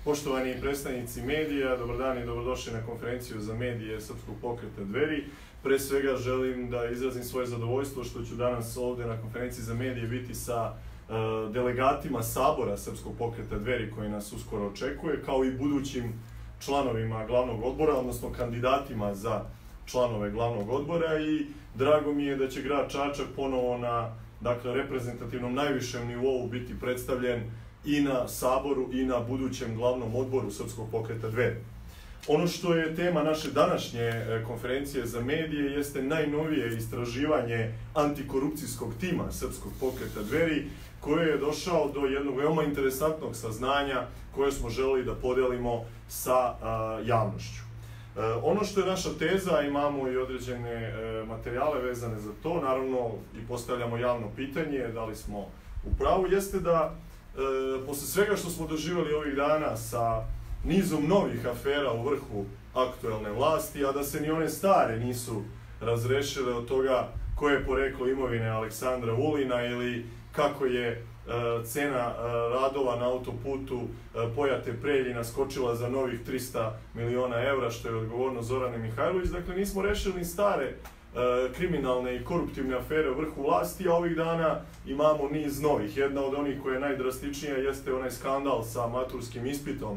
Poštovani predstavnici medija, dobar dan i dobrodošli na konferenciju za medije Srpskog pokreta Dveri. Pre svega želim da izrazim svoje zadovoljstvo što ću danas ovde na konferenciji za medije biti sa delegatima Sabora Srpskog pokreta Dveri koji nas uskoro očekuje, kao i budućim članovima glavnog odbora, odnosno kandidatima za članove glavnog odbora, i drago mi je da će grad Čačak ponovo na reprezentativnom najvišem nivou biti predstavljen i na Saboru i na budućem glavnom odboru Srpskog pokreta Dveri. Ono što je tema naše današnje konferencije za medije jeste najnovije istraživanje antikorupcijskog tima Srpskog pokreta Dveri, koje je došao do jednog veoma interesantnog saznanja koje smo želeli da podelimo sa javnošću. Ono što je naša teza, imamo i određene materijale vezane za to, naravno i postavljamo javno pitanje da li smo u pravu, jeste da posle svega što smo doživjeli ovih dana sa nizom novih afera u vrhu aktuelne vlasti, a da se ni one stare nisu razrešile, od toga koje je poreklo imovine Aleksandra Vulina ili kako je cena radova na autoputu Pojate-Preljina skočila za novih 300 miliona evra, što je odgovornost Zorane Mihajlović. Dakle, nismo rešili ni stare kriminalne i koruptivne afere u vrhu vlasti, a ovih dana imamo niz novih. Jedna od onih koja je najdrastičnija jeste onaj skandal sa maturskim ispitom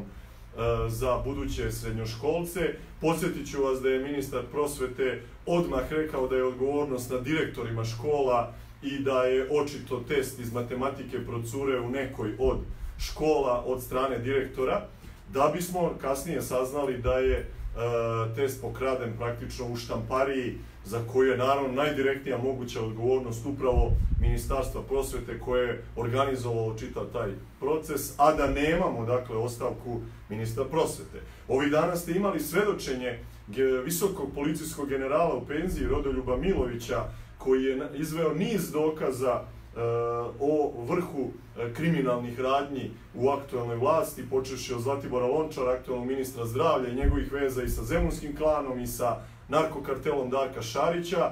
za buduće srednjoškolce. Podsjetit ću vas da je ministar prosvete odmah rekao da je odgovornost na direktorima škola i da je očito test iz matematike procure u nekoj od škola od strane direktora, da bismo kasnije saznali da je test pokraden praktično u štampariji, za koju je naravno najdirektnija moguća odgovornost upravo Ministarstva prosvete koje je organizovalo čitav taj proces, a da nemamo, dakle, ostavku ministra prosvete. Ovih dana ste imali svedočenje visokog policijskog generala u penziji Rodoljuba Milovića, koji je izveo niz dokaza o vrhu kriminalnih radnji u aktuelnoj vlasti, počevši od Zlatibora Lončara, aktuelnog ministra zdravlja i njegovih veza i sa Zemunskim klanom i sa narkokartelom Darka Šarića,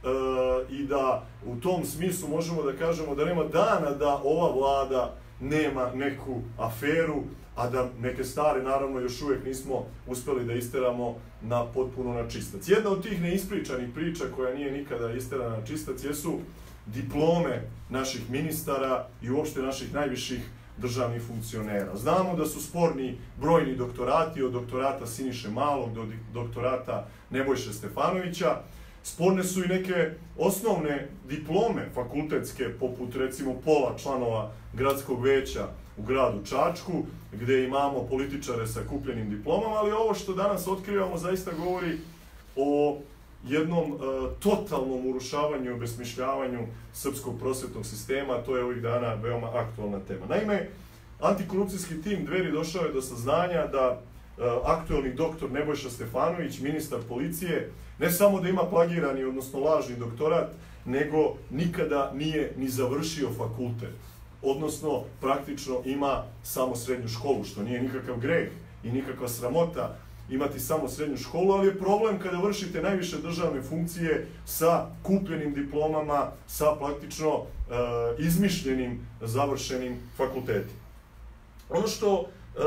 i da u tom smislu možemo da kažemo da nema dana da ova vlada nema neku aferu, a da neke stare, naravno, još uvijek nismo uspeli da isteramo potpuno na čistac. Jedna od tih neispričanih priča koja nije nikada isterana na čistac jesu diplome naših ministara i uopšte naših najviših državnih funkcionera. Znamo da su sporni brojni doktorati, od doktorata Siniše Malog do doktorata Nebojše Stefanovića. Sporne su i neke osnovne diplome fakultetske, poput recimo pola članova gradskog veća u gradu Čačku, gde imamo političare sa kupljenim diplomama, ali ovo što danas otkrivamo zaista govori o jednom totalnom urušavanju i obesmišljavanju srpskog prosvetnog sistema, a to je ovih dana veoma aktualna tema. Naime, antikorupcijski tim Dveri došao je do saznanja da aktuelni doktor Nebojša Stefanović, ministar policije, ne samo da ima plagirani, odnosno lažni doktorat, nego nikada nije ni završio fakultet. Odnosno, praktično ima samo srednju školu, što nije nikakav greh i nikakva sramota imati samo srednju školu, ali je problem kada vršite najviše državne funkcije sa kupljenim diplomama, sa praktično izmišljenim završenim fakultetima. Ono što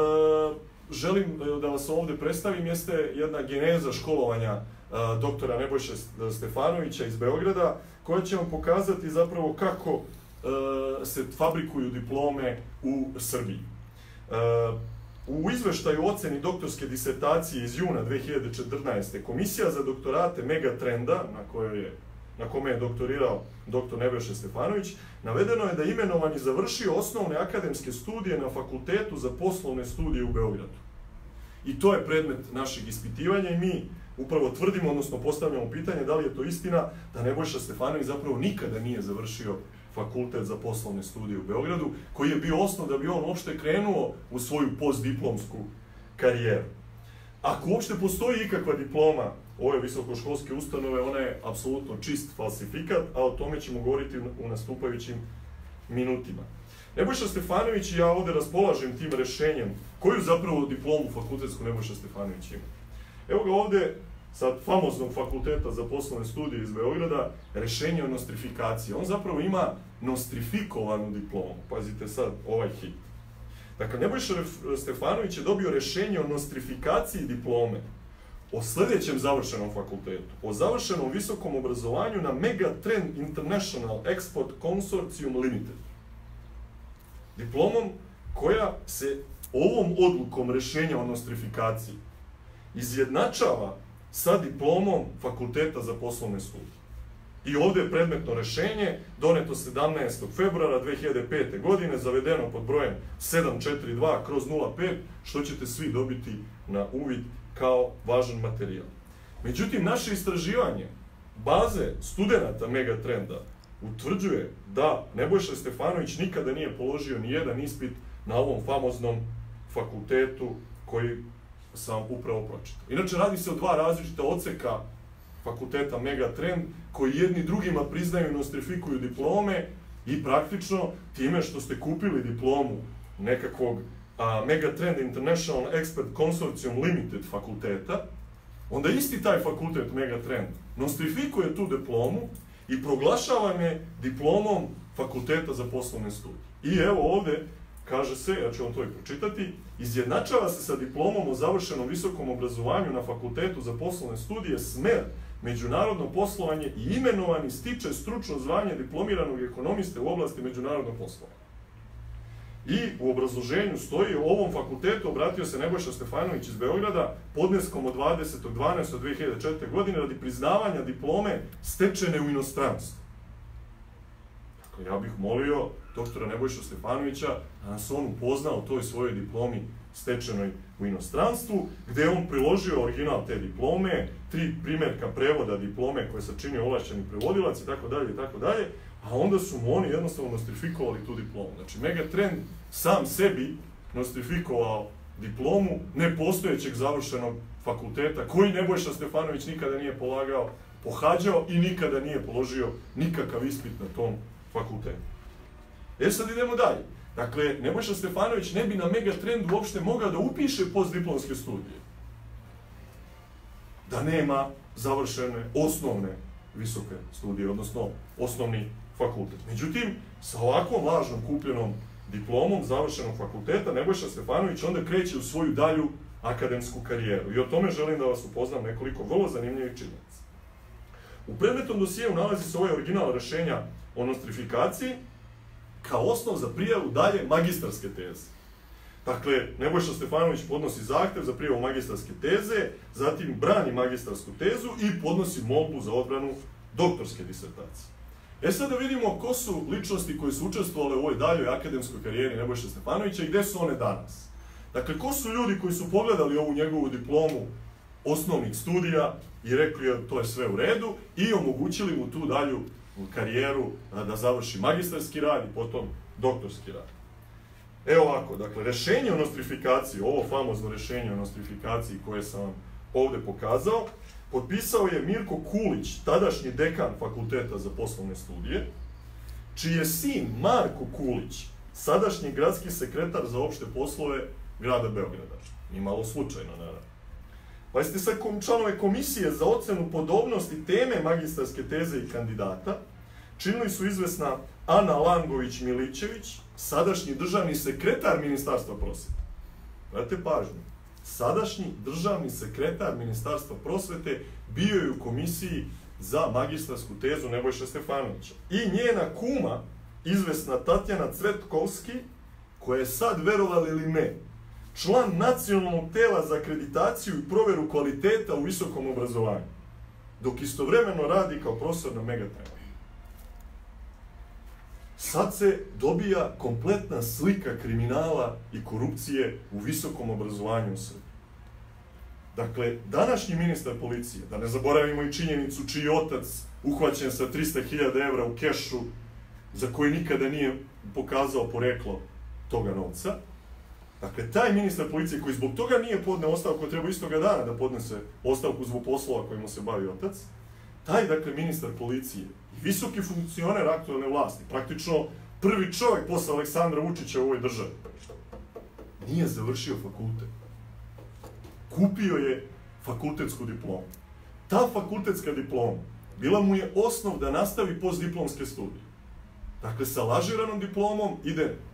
želim da vas ovde predstavim jeste jedna geneza školovanja doktora Nebojše Stefanovića iz Beograda, koja će vam pokazati zapravo kako se fabrikuju diplome u Srbiji. U izveštaju oceni doktorske disertacije iz juna 2014. Komisija za doktorate Megatrenda, na kome je doktorirao dr. Nebojša Stefanović, navedeno je da je imenovan i završio osnovne akademske studije na Fakultetu za poslovne studije u Beogradu. I to je predmet našeg ispitivanja i mi upravo tvrdimo, odnosno postavljamo pitanje da li je to istina da Nebojša Stefanović zapravo nikada nije završio Fakultet za poslovne studije u Beogradu, koji je bio osnov da bi on uopšte krenuo u svoju postdiplomsku karijeru. Ako uopšte postoji ikakva diploma ove visokoškolske ustanove, ona je apsolutno čist falsifikat, a o tome ćemo govoriti u nastupajućim minutima. Nebojša Stefanović, ja ovde raspolažem tim rešenjem, koju zapravo diplomu fakultetsku Nebojša Stefanović ima. Evo ga ovde, sa famoznog Fakulteta za poslovne studije iz Beograda, rešenje o nostrifikaciji. On zapravo ima nostrifikovanu diplomu. Pazite sad ovaj hit. Dakle, Nebojša Stefanović je dobio rješenje o nostrifikaciji diplome o sljedećem završenom fakultetu, o završenom visokom obrazovanju na Megatrend International Export Consortium Limited. Diplomom koja se ovom odlukom rješenja o nostrifikaciji izjednačava sa diplomom Fakulteta za poslovne studije. I ovdje je predmetno rješenje doneto 17. februara 2005. godine, zavedeno pod brojem 742/05, što ćete svi dobiti na uvid kao važan materijal. Međutim, naše istraživanje baze studenata Megatrenda utvrđuje da Nebojša Stefanović nikada nije položio ni jedan ispit na ovom famoznom fakultetu koji sam upravo pročitao. Inače, radi se o dva različita odseka fakulteta Megatrend, koji jedni drugima priznaju i nostrifikuju diplome i praktično time što ste kupili diplomu nekakvog Megatrend International Expert Consortium Limited fakulteta, onda isti taj fakultet Megatrend nostrifikuje tu diplomu i proglašava je diplomom Fakulteta za poslovne studije. I evo ovdje kaže se, ja ću vam to i pročitati, izjednačava se sa diplomom o završenom visokom obrazovanju na Fakultetu za poslovne studije smer međunarodno poslovanje i imenovani stiče stručno zvanje diplomiranog ekonomiste u oblasti međunarodnog poslovanja. I u obrazloženju stoji, o ovom fakultetu obratio se Nebojša Stefanović iz Beograda podneskom od 20.12.2004. godine radi priznavanja diplome stečene u inostranstvu. Dakle, ja bih molio doktora Nebojša Stefanovića da nas on upozna o toj svojoj diplomi stečenoj u inostranstvu, gdje je on priložio original te diplome, 3 primjerka prevoda diplome koje sačinio ovlašćeni prevodilac i tako dalje, a onda su mu oni jednostavno nostrifikovali tu diplomu. Znači, Megatrend sam sebi nostrifikovao diplomu nepostojećeg završenog fakulteta, koji Nebojša Stefanović nikada nije pohađao i nikada nije položio nikakav ispit na tom fakultetu. Sad idemo dalje. Dakle, Nebojša Stefanović ne bi na Megatrendu uopšte mogao da upiše postdiplomske studije. Da nema završene osnovne visoke studije, odnosno osnovni fakultet. Međutim, sa ovakvom lažnom kupljenom diplomom završenog fakulteta, Nebojša Stefanović onda kreće u svoju dalju akademsku karijeru. I o tome želim da vas upoznam nekoliko vrlo zanimljivih činjenica. U predmetnom dosijeu nalazi se ovaj original rješenja o nostrifikaciji kao osnov za prijavu dalje magistarske teze. Dakle, Nebojša Stefanović podnosi zahtjev za prijavu magistarske teze, zatim brani magistarsku tezu i podnosi molbu za odbranu doktorske disertacije. Sad da vidimo ko su ličnosti koje su učestvovale u ovoj daljoj akademskoj karijeri Nebojše Stefanovića i gde su one danas. Dakle, ko su ljudi koji su pogledali ovu njegovu diplomu osnovnih studija i rekli to je sve u redu i omogućili mu tu dalju karijeru da završi magistarski rad i potom doktorski rad. Evo ovako, dakle, rješenje o nostrifikaciji, ovo famozno rješenje o nostrifikaciji koje sam vam ovdje pokazao, potpisao je Mirko Kulić, tadašnji dekan Fakulteta za poslovne studije, čiji je sin Marko Kulić, sadašnji gradski sekretar za opšte poslove grada Beograda. Nije malo slučajno, naravno. Pa jeste sad članove komisije za ocenu podobnosti teme magistarske teze i kandidata, činili su izvesna Ana Langović-Milićević, sadašnji državni sekretar Ministarstva prosvete. Gledajte pažnju. Sadašnji državni sekretar Ministarstva prosvete bio je u komisiji za magistarsku tezu Nebojše Stefanovića. I njena kuma, izvesna Tatjana Cvetkovski, koja je sad, verovali ili ne, član nacionalnog tela za akreditaciju i proveru kvaliteta u visokom obrazovanju, dok istovremeno radi kao profesor na Megatrendu. Sad se dobija kompletna slika kriminala i korupcije u visokom obrazovanju u Srbiji. Dakle, današnji ministar policije, da ne zaboravimo i činjenicu čiji otac uhvaćen sa 300.000 evra u kešu, za koji nikada nije pokazao poreklo toga novca, dakle, taj ministar policije koji zbog toga nije podneo ostavku, treba istoga dana da podnese ostavku zbog poslova kojima se bavi otac, taj, dakle, ministar policije i visoki funkcioner aktualne vlasti, praktično prvi čovjek posle Aleksandra Vučića u ovoj državi, nije završio fakultet. Kupio je fakultetsku diplomu. Ta fakultetska diploma bila mu je osnov da nastavi postdiplomske studije. Dakle, sa lažiranom diplomom ide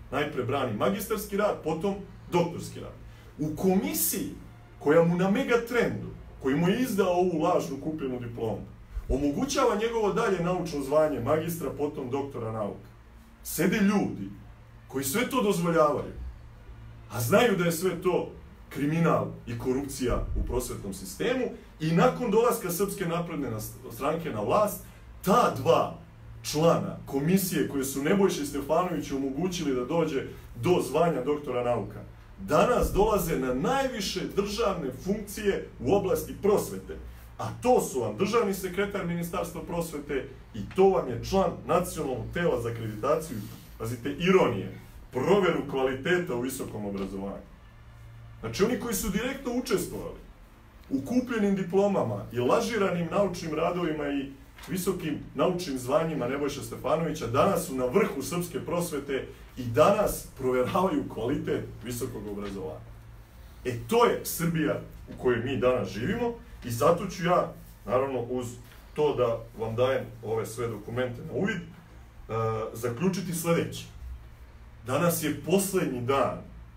najpre brani magistarski rad, potom doktorski rad. U komisiji koja mu na Megatrendu, koji mu je izdao ovu lažnu kupljenu diplomu, omogućava njegovo dalje naučno zvanje magistra, potom doktora nauka. Sede ljudi koji sve to dozvoljavaju, a znaju da je sve to kriminal i korupcija u prosvetnom sistemu i nakon dolaska Srpske napredne stranke na vlast, ta dva člana komisije koje su Nebojši Stefanoviću omogućili da dođe do zvanja doktora nauka, danas dolaze na najviše državne funkcije u oblasti prosvete. A to su vam državni sekretar Ministarstva prosvete i to vam je član Nacionalnog tela za akreditaciju, pazite, ironije, proveru kvaliteta u visokom obrazovanju. Znači, oni koji su direktno učestvovali u kupljenim diplomama i lažiranim naučnim radovima i visokim naučnim zvanjima Nebojše Stefanovića, danas su na vrhu srpske prosvete i danas proveravaju kvalitet visokog obrazovanja. To je Srbija u kojoj mi danas živimo i zato ću ja, naravno uz to da vam dajem ove sve dokumente na uvid, zaključiti sledeće. Danas je poslednji dan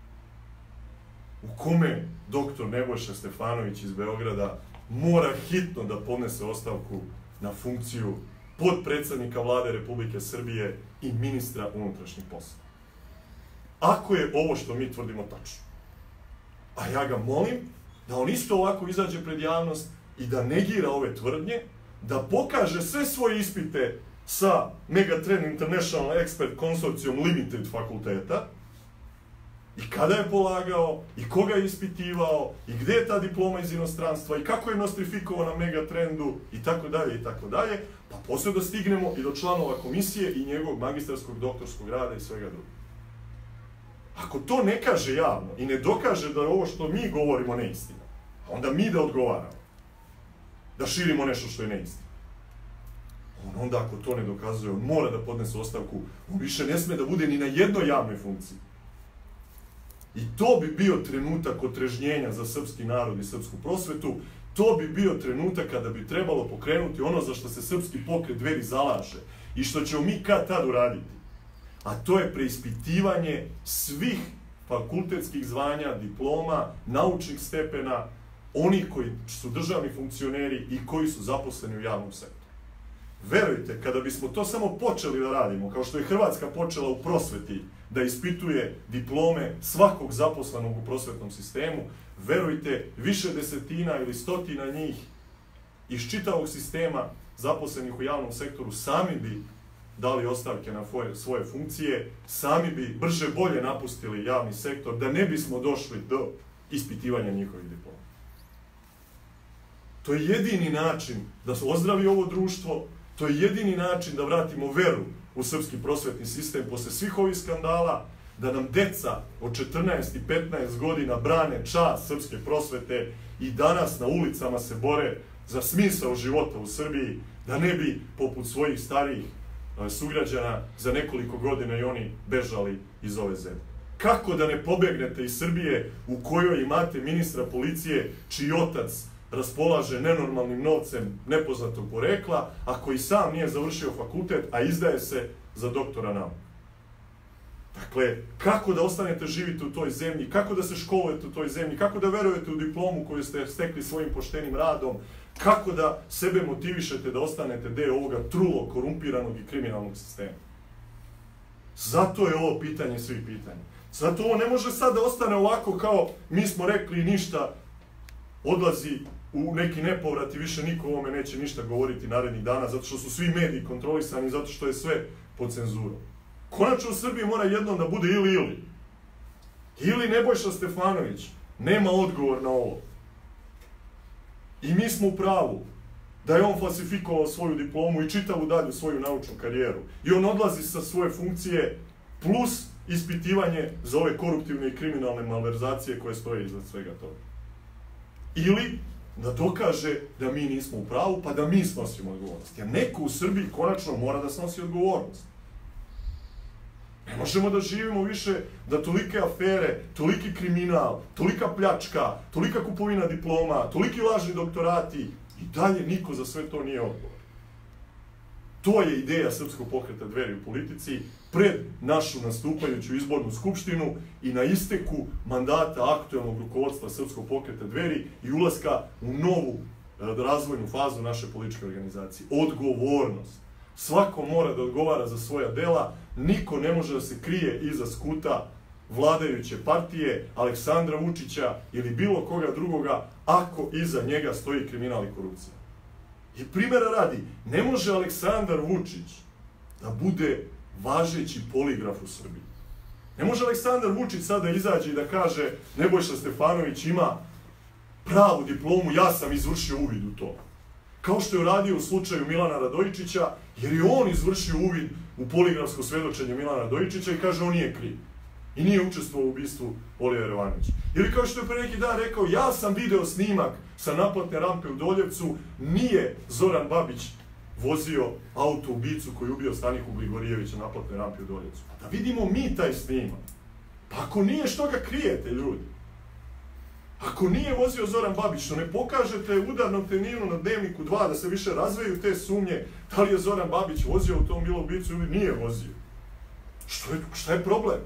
u kome doktor Nebojša Stefanović iz Beograda mora hitno da podnese ostavku na funkciju potpredsednika Vlade Republike Srbije i ministra unutrašnjih poslova. Ako je ovo što mi tvrdimo tačno, a ja ga molim da on isto ovako izađe pred javnost i da negira ove tvrdnje, da pokaže sve svoje ispite sa Megatrend International Expert Consortium Limited fakulteta, i kada je polagao, i koga je ispitivao, i gde je ta diploma iz inostranstva, i kako je nostrifikovao na Megatrendu, i tako dalje, i tako dalje, pa posle da stignemo i do članova komisije i njegovog magistarskog, doktorskog rada i svega drugog. Ako to ne kaže javno i ne dokaže da je ovo što mi govorimo neistina, onda mi da odgovaramo, da širimo nešto što je neistina. Onda ako to ne dokazuje, on mora da podnese ostavku, on više ne sme da bude ni na jednoj javnoj funkciji. I to bi bio trenutak otrežnjenja za srpski narod i srpsku prosvetu, to bi bio trenutak kada bi trebalo pokrenuti ono za što se srpski pokret Dveri zalaže i što ćemo mi kad tad uraditi. A to je preispitivanje svih fakultetskih zvanja, diploma, naučnih stepena, onih koji su državni funkcioneri i koji su zaposleni u javnom sektoru. Verujte, kada bismo to samo počeli da radimo, kao što je Hrvatska počela u prosveti da ispituje diplome svakog zaposlenog u prosvetnom sistemu, verujte, više desetina ili stotina njih iz čitavog sistema zaposlenih u javnom sektoru sami bi dali ostavke na svoje funkcije, sami bi brže bolje napustili javni sektor, da ne bismo došli do ispitivanja njihovih diploma. To je jedini način da se ozdravi ovo društvo, to je jedini način da vratimo veru u srpski prosvetni sistem posle svih ovih skandala, da nam deca od 14 i 15 godina brane čast srpske prosvete i danas na ulicama se bore za smisao života u Srbiji, da ne bi, poput svojih starijih sugrađana, za nekoliko godina i oni bežali iz ove zemlje. Kako da ne pobegnete iz Srbije u kojoj imate ministra policije čiji otac raspolaže nenormalnim novcem nepoznatog porekla, a koji sam nije završio fakultet, a izdaje se za doktora nauka? Dakle, kako da ostanete živite u toj zemlji, kako da se školujete u toj zemlji, kako da verujete u diplomu koju ste stekli svojim poštenim radom, kako da sebe motivišete da ostanete deo ovoga trulog, korumpiranog i kriminalnog sistema. Zato je ovo pitanje svih pitanja. Zato ovo ne može sad da ostane ovako kao mi smo rekli ništa, odlazi u neki nepovrat i više niko o ovome neće ništa govoriti narednih dana, zato što su svi mediji kontrolisani, zato što je sve pod cenzurom. Konačno u Srbiji mora jednom da bude ili. Ili Nebojša Stefanović nema odgovor na ovo. I mi smo u pravu da je on falsifikovao svoju diplomu i čitavu dalju svoju naučnu karijeru. I on odlazi sa svoje funkcije plus ispitivanje za ove koruptivne i kriminalne malverzacije koje stoje iznad svega toga. Ili da dokaže da mi nismo u pravu, pa da mi snosimo odgovornost. Jer neko u Srbiji konačno mora da snosi odgovornost. Ne možemo da živimo više da tolike afere, toliki kriminal, tolika pljačka, tolika kupovina diploma, toliki lažni doktorati i dalje niko za sve to nije odgovoran. To je ideja Srpskog pokreta Dveri u politici pred našu nastupajuću izbornu skupštinu i na isteku mandata aktuelnog rukovodstva Srpskog pokreta Dveri i ulaska u novu razvojnu fazu naše političke organizacije. Odgovornost. Svako mora da odgovara za svoja dela, niko ne može da se krije iza skuta vladajuće partije, Aleksandra Vučića ili bilo koga drugoga, ako iza njega stoji kriminal i korupcija. I primjera radi, ne može Aleksandar Vučić da bude važeći poligraf u Srbiji. Ne može Aleksandar Vučić sada izađe i da kaže Nebojša Stefanović ima pravu diplomu, ja sam izvršio uvid u to. Kao što je uradio u slučaju Milana Radojičića, jer je on izvršio uvid u poligrafsko svedočenje Milana Radojičića i kaže on nije kriv. I nije učestvovao u ubistvu Olivera Ivanovića. Ili kao što je pre neki dan rekao, ja sam video snimak sa naplatne rampe u Doljevcu, nije Zoran Babić vozio auto ubicu koji je ubio Staniku Grigorijevića na naplatnoj rampi u Doljevcu. Da vidimo mi taj snimak. Pa ako nije, što ga krijete, ljudi? Ako nije vozio Zoran Babić, što ne pokažete udarnom teninu na Dnevniku 2 da se više razveju te sumnje, da li je Zoran Babić vozio automobil ubicu ili nije vozio? Šta je problem?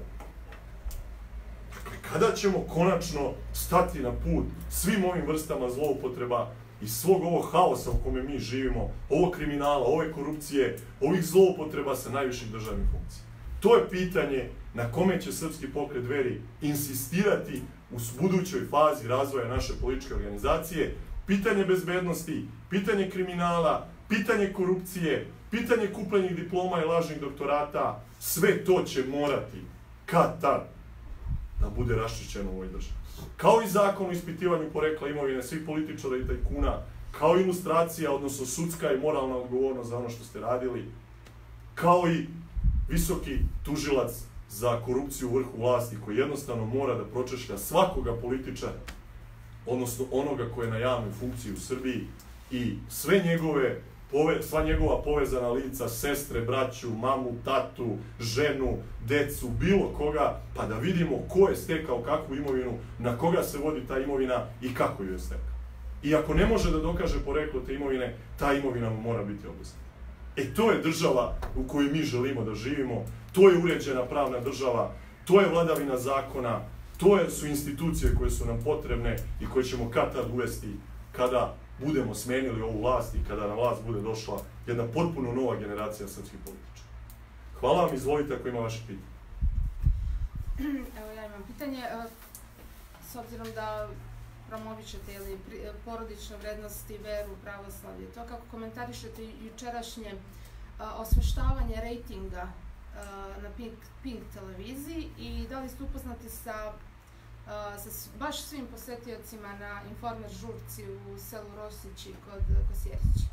Kada ćemo konačno stati na put svim ovim vrstama zloupotreba i svog ovog haosa u kome mi živimo, ovog kriminala, ove korupcije, ovih zloupotreba sa najviših državnih funkcija? To je pitanje na kome će Srpski pokret Dveri insistirati u budućoj fazi razvoja naše političke organizacije. Pitanje bezbednosti, pitanje kriminala, pitanje korupcije, pitanje kupljenih diploma i lažnih doktorata, sve to će morati kad tad da bude raščišćeno u ovoj državi. Kao i zakon o ispitivanju porekla imovine svih političara i tajkuna, kao ilustracija, odnosno sudska i moralna odgovornost za ono što ste radili, kao i visoki tužilac za korupciju u vrhu vlasti koji jednostavno mora da pročešlja svakoga političara, odnosno onoga koji je na javnoj funkciji u Srbiji i sva njegova povezana lica, sestre, braću, mamu, tatu, ženu, decu, bilo koga, pa da vidimo ko je stekao kakvu imovinu, na koga se vodi ta imovina i kako ju je stekao. I ako ne može da dokaže poreklo te imovine, ta imovina mu mora biti oduzeta. To je država u kojoj mi želimo da živimo, to je uređena pravna država, to je vladavina zakona, to su institucije koje su nam potrebne i koje ćemo kad tad uvesti kada budemo smenili ovu vlast i kada na vlast bude došla jedna potpuno nova generacija srpskih političara. Hvala vam, izvolite ako ima vaše pitanje. Evo ja imam pitanje. S obzirom da promovišete porodične vrednosti, veru, pravoslavlje, to kako komentarišete jučerašnje osveštavanje rejtinga na Pink televiziji i da li ste upoznati sa baš svim posetiocima na Informer žurci u selu Rosići kod Kosjerića?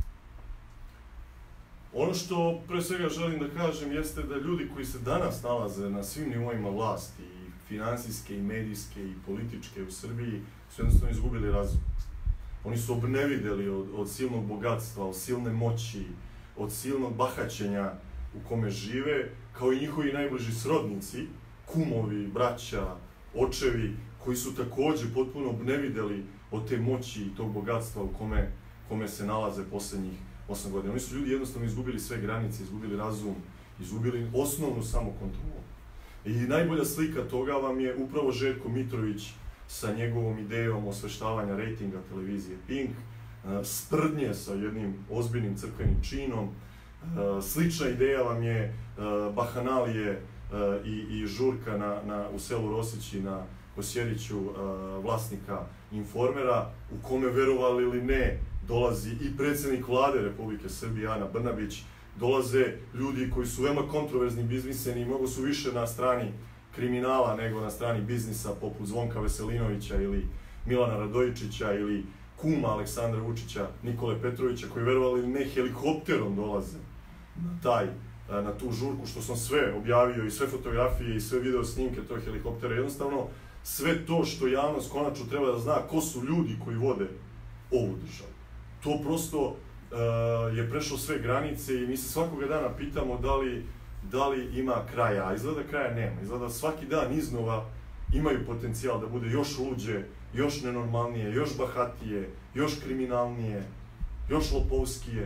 Ono što pre svega želim da kažem jeste da ljudi koji se danas nalaze na svim nivoima vlasti, i finansijske, i medijske, i političke u Srbiji, su jednostavno izgubili razum. Oni su obnevideli od silnog bogatstva, od silne moći, od silnog bahaćenja u kome žive, kao i njihovi najbliži srodnici, kumovi, braća, očevi, koji su takođe potpuno obnevideli od te moći i tog bogatstva u kome se nalaze poslednjih 8 godina. Oni su ljudi jednostavno izgubili sve granice, izgubili razum, izgubili osnovnu samokontrolu. I najbolja slika toga vam je upravo Željko Mitrović sa njegovom idejom osveštavanja rejtinga televizije Pink, sprdnje sa jednim ozbiljnim crkvenim činom. Slična ideja vam je bahanalije i žurka u selu Rosići na Kosjeriću vlasnika Informera, u kome, verovali ili ne, dolazi i predsjednik vlade Republike Srbije, Ana Brnabić, dolaze ljudi koji su veoma kontroverzni bizniseni i mnogo su više na strani kriminala nego na strani biznisa, poput Zvonka Veselinovića ili Milana Radojičića ili kuma Aleksandra Vučića, Nikole Petrovića, koji, verovali ili ne, helikopterom dolaze na tu žurku, što sam sve objavio, i sve fotografije i sve video snimke tog helikoptera. Jednostavno, sve to što javnost konačno treba da zna ko su ljudi koji vode ovu državu. To prosto je prešlo sve granice i mi se svakoga dana pitamo da li ima kraja, a izgleda kraja nema. Izgleda svaki dan iznova imaju potencijal da bude još luđe, još nenormalnije, još bahatije, još kriminalnije, još lopovskije.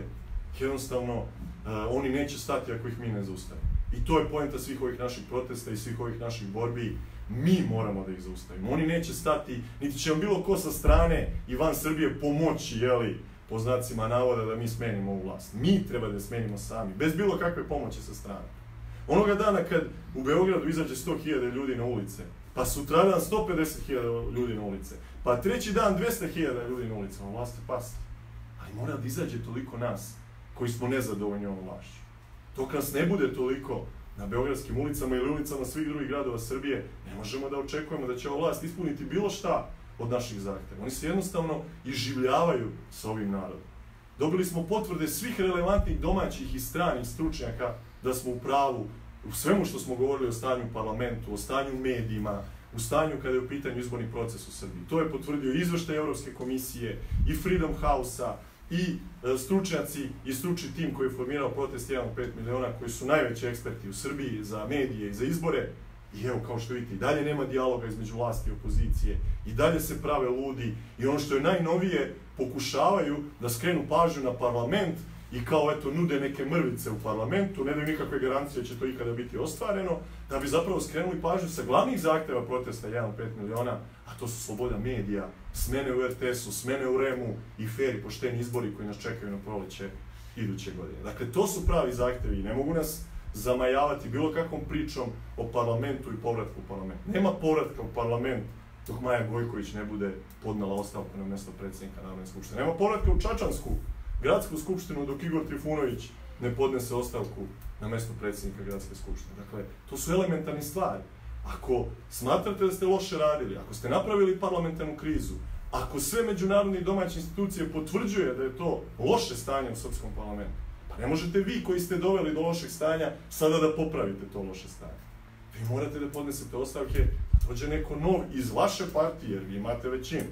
jednostavno oni neće stati ako ih mi ne zaustavimo. I to je poenta svih ovih naših protesta i svih ovih naših borbi. Mi moramo da ih zaustavimo. Oni neće stati, niti će vam bilo ko sa strane i van Srbije pomoći, po znacima navoda, da mi smenimo ovu vlast. Mi treba da smenimo sami, bez bilo kakve pomoći sa strane. Onoga dana kad u Beogradu izađe 100.000 ljudi na ulice, pa sutradan 150.000 ljudi na ulice, pa treći dan 200.000 ljudi na ulice, vlast će pasti. Ali mora da izađe toliko nas koji smo nezadovoljni ovom vlašću. Dok nas ne bude toliko na beogradskim ulicama ili ulicama svih drugih gradova Srbije, ne možemo da očekujemo da će ova vlast ispuniti bilo šta od naših zahteva. Oni se jednostavno iživljavaju sa ovim narodom. Dobili smo potvrde svih relevantnih domaćih i stranih stručnjaka da smo u pravu u svemu što smo govorili o stanju u parlamentu, o stanju u medijima, u stanju kada je u pitanju izborni proces u Srbiji. To je potvrdio izveštaj Evropske komisije i Freedom House-a i stručnjaci i stručni tim koji je formirao protest 1,5 miliona, koji su najveći eksperti u Srbiji za medije i za izbore. I evo, kao što vidite, i dalje nema dijaloga između vlasti i opozicije, i dalje se prave ludi, i ono što je najnovije, pokušavaju da skrenu pažnju na parlament i kao, eto, nude neke mrvice u parlamentu, ne daju nikakve garancije da će to ikada biti ostvareno, da bi zapravo skrenuli pažnju sa glavnih zahteva protesta 1,5 miliona, a to su sloboda medija, smene u RTS-u, smene u REM-u i fer i pošteni izbori koji nas čekaju na proleće iduće godine. Dakle, to su pravi zahtevi i ne mogu nas zamajavati bilo kakvom pričom o parlamentu i povratku u parlament. Nema povratka u parlament dok Maja Gojković ne bude podnela ostavku na mesto predsjednika Narodne skupštine. Nema povratka u Čačansku gradsku skupštinu dok Igor Trifunović ne podnese ostavku na mesto predsjednika gradske skupštine. Dakle, to su elementarne stvari. Ako smatrate da ste loše radili, ako ste napravili parlamentarnu krizu, ako sve međunarodne i domaće institucije potvrđuje da je to loše stanje u srpskom parlamentu, pa ne možete vi koji ste doveli do lošeg stanja sada da popravite to loše stanje. Vi morate da podnesete ostavke, da dođe neko nov iz vaše partije, jer vi imate većinu.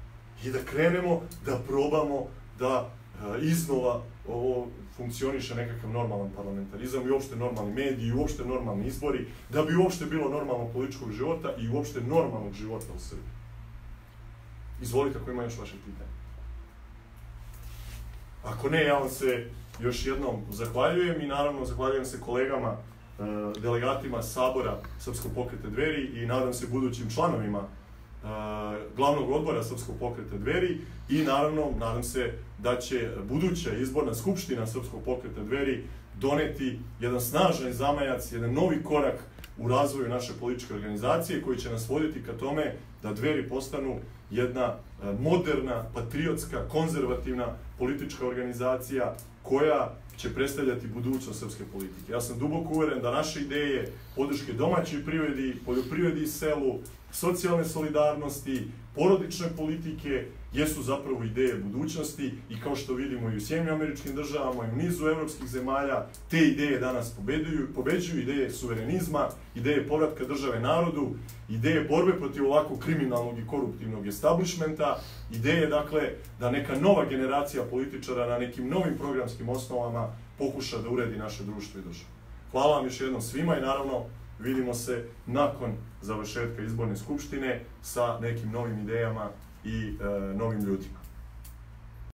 I da krenemo da probamo da iznova ovo funkcioniše nekakav normalan parlamentarizam i uopšte normalni mediji i uopšte normalni izbori, da bi uopšte bilo normalnog političkog života i uopšte normalnog života u Srbiji. Izvolite ako ima još vaše pitanje. Ako ne, ja vam se još jednom zahvaljujem i naravno zahvaljujem se kolegama, delegatima Sabora Srpskog pokreta Dveri i nadam se budućim članovima glavnog odbora Srpskog pokreta Dveri i naravno nadam se da će buduća izborna skupština Srpskog pokreta Dveri doneti jedan snažan zamajac, jedan novi korak u razvoju naše političke organizacije koji će nas voditi ka tome da Dveri postanu jedna moderna, patriotska, konzervativna politička organizacija koja će predstavljati budućnost srpske politike. Ja sam duboko uveren da naše ideje podrške domaćoj privredi, poljoprivredi i selu, socijalne solidarnosti, porodične politike jesu zapravo ideje budućnosti i kao što vidimo i u Sjedinjenim Američkim Državama i u nizu evropskih zemalja, te ideje danas pobeđuju, ideje suverenizma, ideje povratka države narodu, ideje borbe protiv ovako kriminalnog i koruptivnog establishmenta, ideje, dakle, da neka nova generacija političara na nekim novim programskim osnovama pokuša da uredi naše društvo i državu. Hvala vam još jednom svima i naravno vidimo se nakon završetka izborne skupštine sa nekim novim idejama i novim ljudima.